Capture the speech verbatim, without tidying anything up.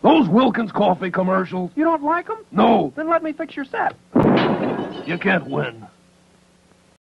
Those Wilkins Coffee commercials. You don't like them? No. Then let me fix your set. You can't win.